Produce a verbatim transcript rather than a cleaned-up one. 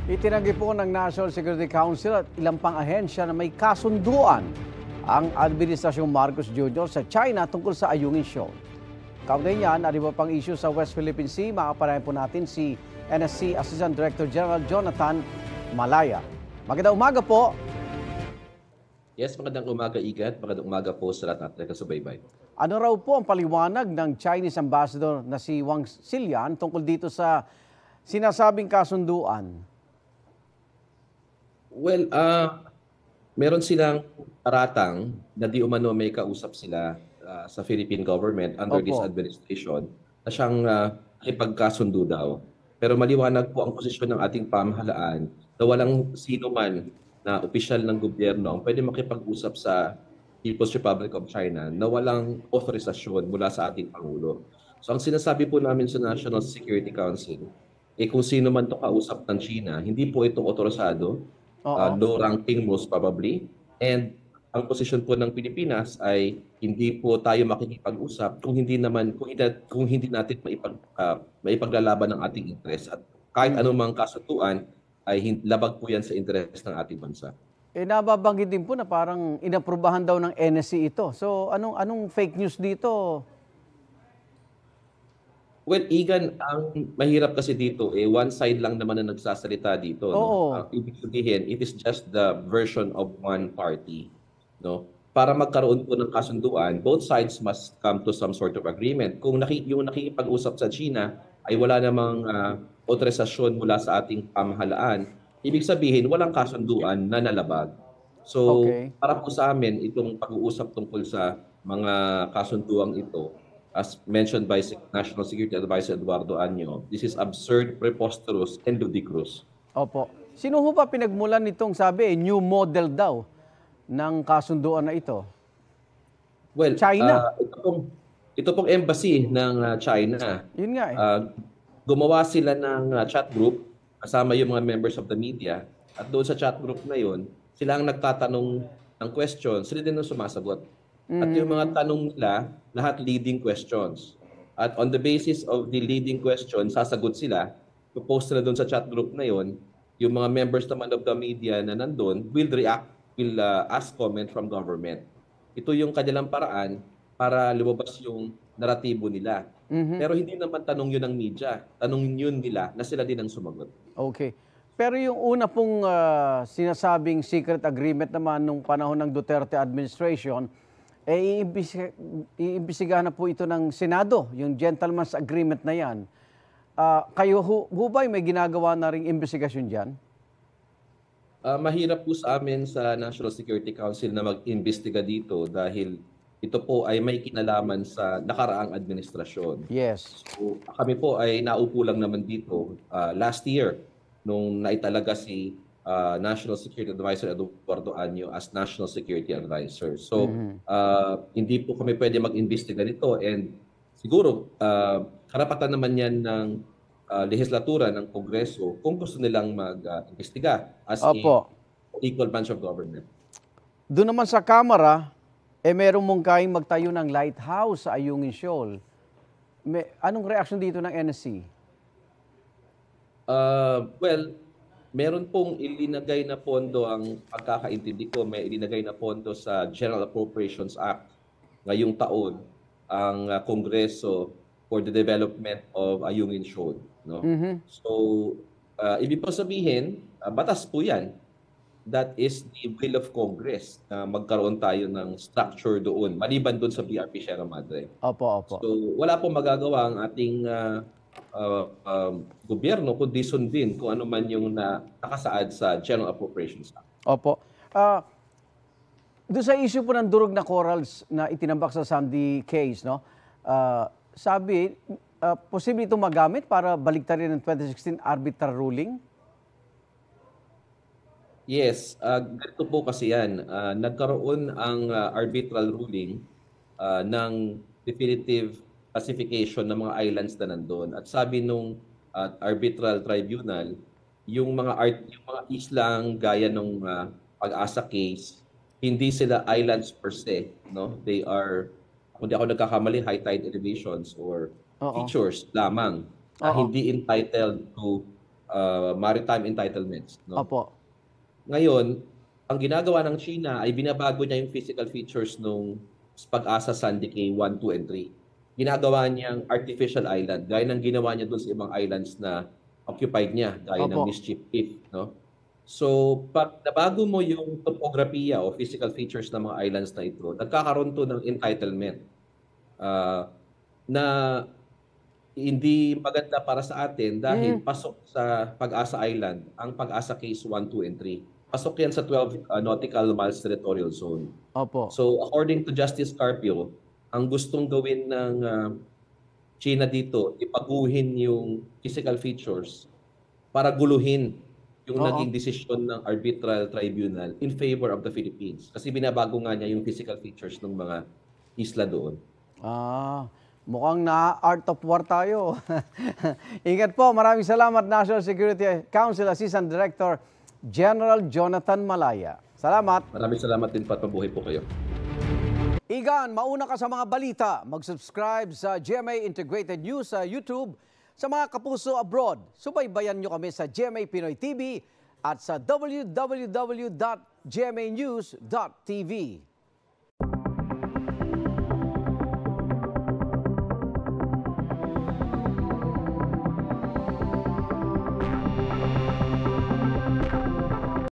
Itinanggi po ng National Security Council at ilang pang ahensya na may kasunduan ang Administrasyong Marcos Junior sa China tungkol sa Ayungin Shoal. Kaugnay niyan, at iba pang issue sa West Philippine Sea, makapanayan po natin si N S C Assistant Director General Jonathan Malaya. Magandang umaga po. Yes, magandang umaga, Igat. Magandang umaga po sa lahat natin kasubaybay. Ano raw po ang paliwanag ng Chinese Ambassador na si Wang Xilian tungkol dito sa sinasabing kasunduan? Well, uh, meron silang paratang na di umano may kausap sila uh, sa Philippine government under Opo. this administration na siyang uh, ipagkasundo daw. Pero maliwanag po ang posisyon ng ating pamahalaan na walang sino man na opisyal ng gobyerno ang pwede makipag-usap sa People's Republic of China na walang authorizasyon mula sa ating Pangulo. So ang sinasabi po namin sa National Security Council, eh kung sino man ito kausap ng China, hindi po ito otorisado, uh, low ranking most probably, and ang posisyon po ng Pilipinas ay hindi po tayo makikipag-usap kung hindi naman kung hindi, kung hindi natin maipag, uh, maipaglalaban ng ating interes, at kahit anumang kasunduan ay hin- labag po yan sa interes ng ating bansa. Eh, nababanggit din po na parang inaprubahan daw ng N S C ito. So, anong anong fake news dito? Well, Igan, ang mahirap kasi dito, eh, one side lang naman na nagsasalita dito. No? Oo. Ang ibig sabihin, it is just the version of one party. No? Para magkaroon po ng kasunduan, both sides must come to some sort of agreement. Kung naki, yung nakikipag-usap sa China ay wala namang uh, otorisasyon mula sa ating pamahalaan, ibig sabihin, walang kasunduan na nalabag. So, Okay. para po sa amin, itong pag-uusap tungkol sa mga kasunduang ito, as mentioned by National Security Advisor Eduardo Año, this is absurd, preposterous, and ludicrous. Opo. Sino ho ba pinagmulan nitong sabi, eh, new model daw ng kasunduan na ito? Well, China. uh, ito pong ito pong embassy ng uh, China. Yun nga eh. Uh, gumawa sila ng uh, chat group kasama yung mga members of the media, at doon sa chat group na yun, sila ang nagtatanong ng questions, sila din ang sumasagot. Mm-hmm. At yung mga tanong nila, lahat leading questions. At on the basis of the leading questions, sasagot sila, post na doon sa chat group na yun, yung mga members naman of the media na nandun will react, will uh, ask comment from government. Ito yung kanilang paraan para lumabas yung naratibo nila. Mm-hmm. Pero hindi naman tanong yun ng media. Tanong yun nila na sila din ang sumagot. Okay. Pero yung una pong uh, sinasabing secret agreement naman nung panahon ng Duterte administration, eh iimbis- iimbisigahan na po ito ng Senado, yung gentleman's agreement na yan. Uh, kayo ho, ho ba may ginagawa na ring investigasyon dyan? Uh, mahirap po sa amin sa National Security Council na mag-imbestiga dito dahil ito po ay may kinalaman sa nakaraang administrasyon. Yes. So, kami po ay naupo lang naman dito uh, last year nung naitalaga si uh, National Security Advisor Eduardo Año as National Security Advisor. So, mm-hmm. uh, hindi po kami pwede mag-imbestiga nito, and siguro uh, karapatan naman yan ng uh, lehislatura ng Kongreso kung gusto nilang mag-imbestiga uh, as Opo. a equal branch of government. Doon naman sa Kamara, eh merong mungkahing magtayo ng lighthouse sa Ayungin Shoal. May, anong reaction dito ng N S C? Uh, well, meron pong ilinagay na pondo, ang pagkakaintindi ko, may ilinagay na pondo sa General Appropriations Act ngayong taon ang uh, Kongreso for the development of Ayungin Shoal. No? Mm-hmm. So, uh, ibig po sabihin, uh, batas po yan. That is the will of Congress na magkaroon tayo ng structure doon, maliban doon sa B R P Sierra Madre. Opo, opo. So, wala pong magagawa ang ating uh, uh, um, gobyerno kundi sundin kung ano man yung na, nakasaad sa General Appropriations Act. Opo. Uh, doon sa issue po ng durog na corals na itinambak sa Sandy case, no? Uh, sabi, uh, posible itong magamit para baliktarin ng twenty sixteen arbitral ruling? Yes, uh, ganito po kasi yan. Uh, nagkaroon ang uh, arbitral ruling uh, ng definitive classification ng mga islands na nandun. At sabi nung uh, arbitral tribunal, yung mga art, yung mga islang gaya ng uh, Pag-asa case, hindi sila islands per se, no? They are, kung di ako nagkakamali, high tide elevations or Uh-oh. features lamang. Uh, hindi entitled to uh, maritime entitlements. No? Opo. Ngayon, ang ginagawa ng China ay binabago niya yung physical features nung Pag-asa Sandy Cay one, two, and three. Ginagawa niyang artificial island, gaya ng ginawa niya doon sa ibang islands na occupied niya, gaya ng Opo. Mischief Reef. No? So, pag nabago mo yung topografiya o physical features ng mga islands na ito, nagkakaroon to ng entitlement uh, na hindi maganda para sa atin dahil Mm. pasok sa Pag-asa Island ang Pag-asa Case one, two, and three. Pasok yan sa twelve uh, nautical miles territorial zone. Opo. So according to Justice Carpio, ang gustong gawin ng uh, China dito, ipaguhin yung physical features para guluhin yung Oo. naging desisyon ng arbitral tribunal in favor of the Philippines. Kasi binabago nga niya yung physical features ng mga isla doon. Ah, mukhang na art of war tayo. Ingat po. Maraming salamat, National Security Council Assistant Director General Jonathan Malaya. Salamat. Maraming salamat din po at mabuhay po kayo. Igan, mauna ka sa mga balita. Mag-subscribe sa G M A Integrated News sa YouTube. Sa mga kapuso abroad, subaybayan nyo kami sa G M A Pinoy T V at sa w w w dot g m a news dot t v.